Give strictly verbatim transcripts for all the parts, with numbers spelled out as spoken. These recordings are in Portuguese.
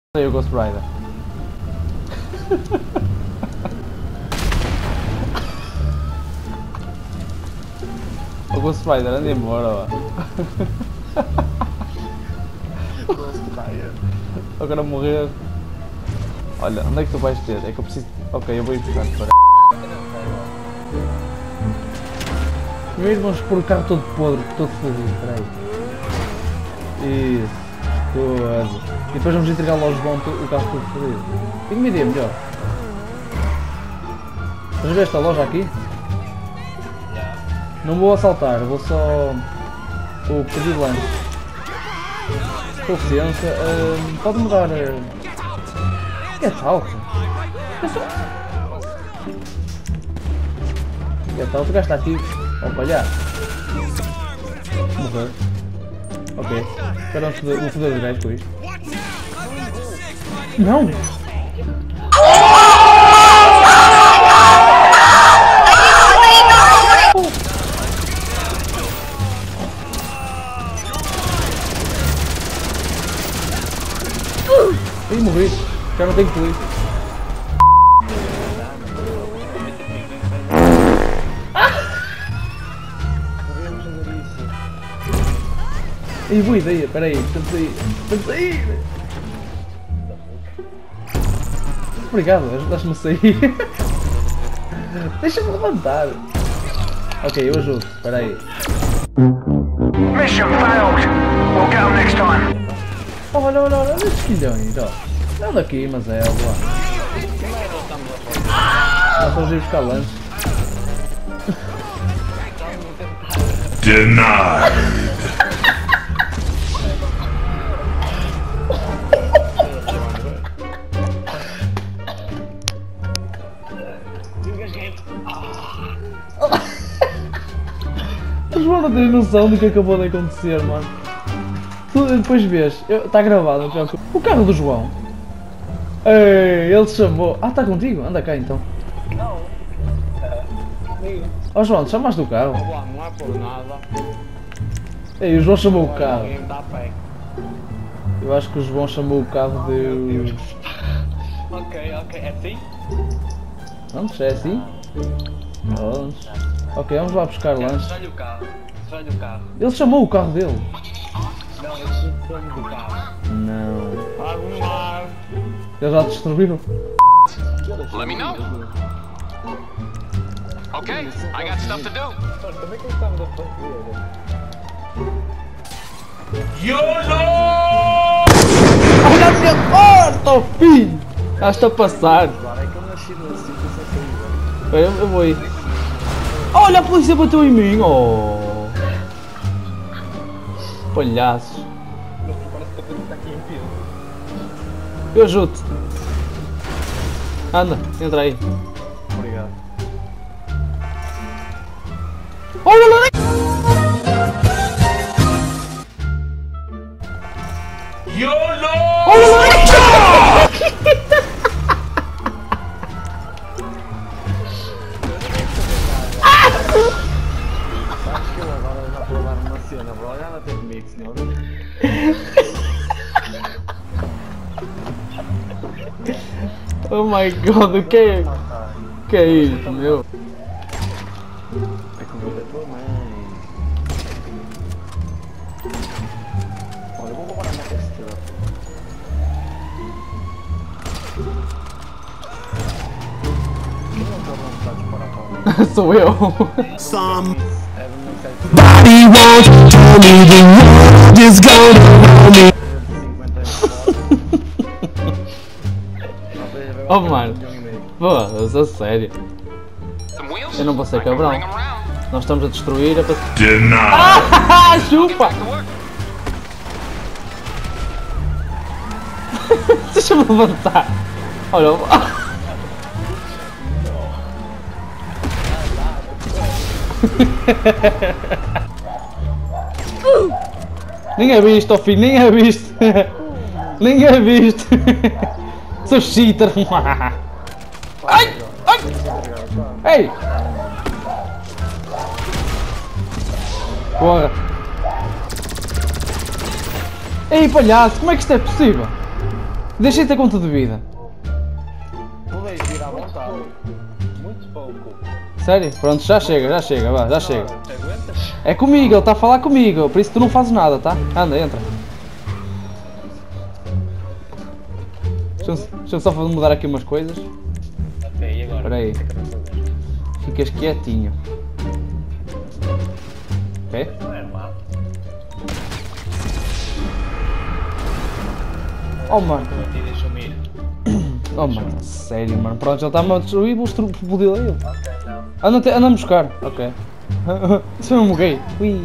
Sei o Ghost Rider. O Ghost Rider, anda embora, ó. Ghost Rider. Agora morrer. Olha, onde é que tu vais ter? É que eu preciso. Ok, eu vou ir buscar para. Primeiro vamos pôr o carro todo podre, todo fodido, peraí. Isso, coisa. E depois vamos entregar lá aos bons o carro todo fodido. Tenho uma ideia melhor. Vamos ver esta loja aqui? Não vou assaltar, vou só. Vou pedir lanche. Com licença, uh, pode-me dar. Uh... É tal? É tal, o gajo está aqui. Ó, palhaço. Morrer. Ok. Espera um foder, um foder de gajo com isto. Não! Ih, morri. Já não tenho polícia. Ih, boa ideia, peraí, estamos aí, estamos aí! Obrigado, ajudaste-me a sair. Deixa-me levantar. Ok, eu ajudo, peraí. Mission failed. We'll get them next time. Olha, olha, olha, olha estes quilhões, ó. Não daqui, mas é, ó, lá. Nós estamos a ir buscar lanche. Denied. O João não tem noção do que acabou de acontecer, mano. Tu depois vês, está gravado, não te preocupes. O carro do João. Ei, ele chamou. Ah, está contigo? Anda cá então. Não. Comigo. Ó João, te chamaste do carro? Não é por nada. Ei, o João chamou o carro. Alguém dá pé. Eu acho que o João chamou o carro de. Ok, ok. É assim? Vamos, é assim? Vamos. Ok, vamos lá buscar lanche. Sai o carro. Sai do carro. Ele chamou o carro dele. Não, eu sou dono do carro. Não. Arrumar. Eles já destruíram. Let me know. Okay, I got stuff to do. Também que eu estava da fronteira. Olha a minha porta, oh filho! Estás-te a passar. Agora é que eu nasci no sítio sem saída. Espera, eu, eu vou ir. Olha, a polícia bateu em mim, oh! Palhaços. Parece que a polícia está aqui em pio. Eu ajudo-te. Anda, entra aí. Obrigado. Olha lá! Olha lá! Acho que eu agora já vou dar uma cena, bro. Já não tem comigo, senhor. Oh my god, o que é? O que é isso, meu? É comida da tua mãe. Olha, eu vou roubar a minha textura. Quem não está vontade de disparar para mim? Sou eu. É do meu site. Body won't tell me the world is gonna roll me. Oh mano, foda-se, a sério. Some wheels? Eu não vou ser I can cabrão. bring 'em round. Nós estamos a destruir a... Denied. Ah, chupa! Back to work. Deixa-me levantar. Olha. Nem é visto, ó filho, nem é visto. Nem é visto. Sou cheater. Ai, ai. Ei. Porra. Ei, palhaço, como é que isto é possível? Deixei ter conta de vida. Podeis vir à vontade. Muito pouco. Sério? Pronto, já chega, já chega, vá, já chega. Te aguentas? É comigo, ele está a falar comigo, por isso tu não fazes nada, tá? Anda, entra. Deixa-me deixa só mudar aqui umas coisas. Ok, e agora? Espera aí. O que é que eu vou fazer? Ficas quietinho. Ok? Não é má. Oh mano, Estou aqui, deixa-me ir. oh mano, sério mano. Pronto, ele está-me a destruir, vou explodir ele. Ok, não. Anda, te- anda a buscar. Ok. Isso foi um gay. Ui.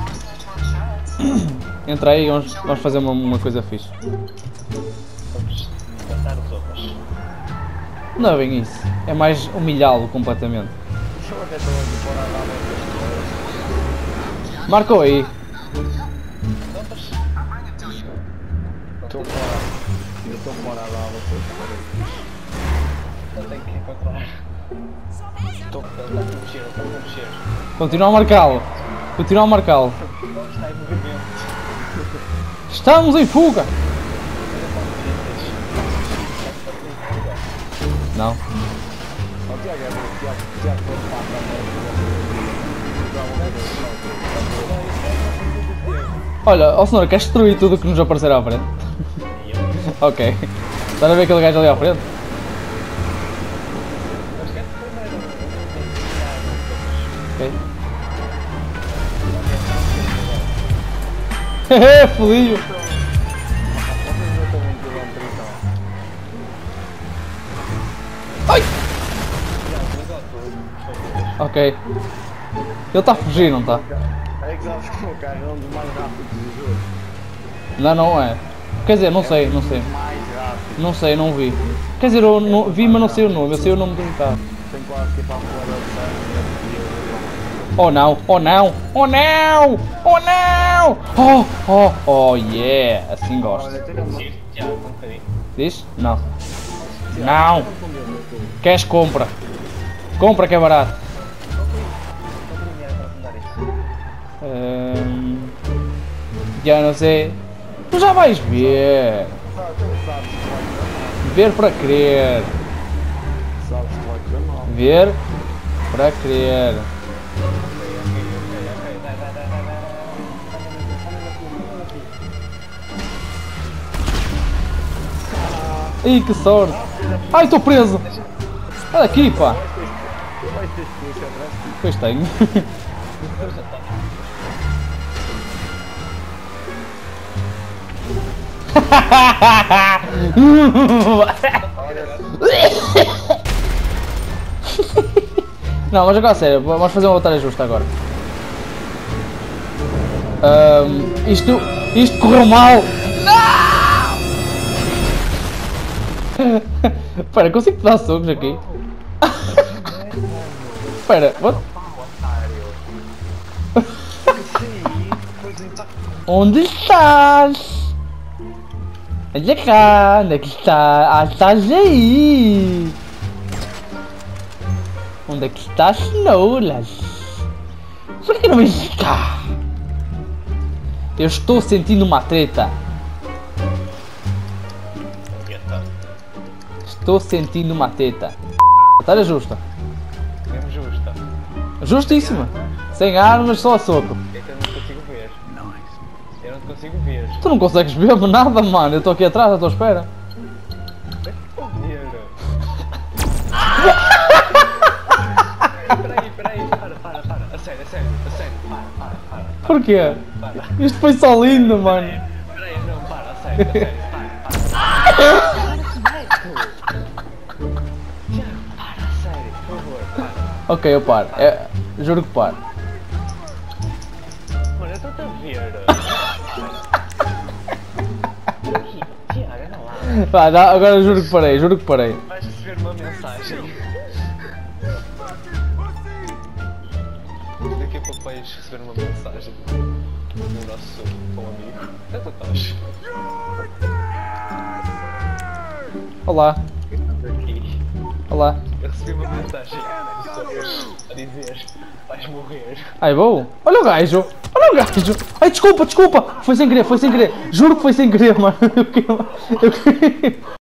Entra aí, vamos, vamos fazer uma, uma coisa fixe. Vamos matar os outros. Não é bem isso. É mais humilhá-lo completamente. Deixa eu até estou aqui fora da lava. Marcou aí. Estou fora. Eu estou fora da lava. Eu tenho que encontrar. Estou a mexer, estou a mexer. Continua a marcá-lo. Continua a marcá-lo. Não está em movimento. Estamos em fuga! Não. Ó, Tiago, é bom. Tiago, Tiago, pode passar. Olha, ó senhor, queres destruir tudo o que nos aparecer à frente? Ok. Estás a ver aquele gajo ali à frente? Ok. Hehe, fodinho! Ai! Ok. Ele está a fugir, não está? É que sabes que o meu carro é um dos mais rápidos do jogo. Não, não é. Quer dizer, não sei, não sei. Mais rápido. Não sei, não vi. Quer dizer, eu não, vi, mas não sei o nome. Eu sei o nome do carro. Tenho quase que ir para a fora do Oh não, oh não, oh não, oh não! Oh, oh, oh yeah! Assim gosto. Tiago, um bocadinho. Diz? Não. Não! Queres compra? Compra que é barato. Hum, já não sei. Tu já vais ver. Ver para crer. Sabes que vai correr mal. Ver para crer. Ih, que sorte! Ai, estou preso! Olha aqui, pá! Vais ter que puxar atrás. Pois tenho. Não, mas agora a sério, vamos fazer uma batalha justa agora. Ahm, isto, isto correu mal! Espera, consigo te dar socos aqui? Espera, what? Onde estás? Olha cá, onde é que estás? Ah, estás aí! Onde é que estás, Cenouras? Por que não vens cá? Eu estou sentindo uma treta. Estou sentindo uma teta. Batalha justa. Mesmo justa. Justíssima. Sem armas, só a soco. É que eu não consigo ver. Eu não consigo ver. Tu não consegues ver nada, mano. Eu estou aqui atrás, à tua espera. Estou a ver. Peraí, peraí, para, para, para. A sério, a sério, a sério. Para, para, para. Porquê? Para. Isto foi só lindo, mano. Peraí, não, para, a sério, a sério. Para, para. Tiago, para, a sério, por favor, para. Ok, eu paro. É, juro que paro. Mano, eu estou a ver. Tiago, anda lá. Vá, já, agora juro que parei, juro que parei. Vais receber uma mensagem. Daqui a pouco vais receber uma mensagem do nosso bom amigo. Tanto estás. Olá, Aqui. olá. Eu recebi uma mensagem. a dizer, vais morrer. Ai, vou. Olha o gajo. Olha o gajo. Ai, desculpa, desculpa. Foi sem querer, foi sem querer. Juro que foi sem querer, mano. Eu queria... Eu queria...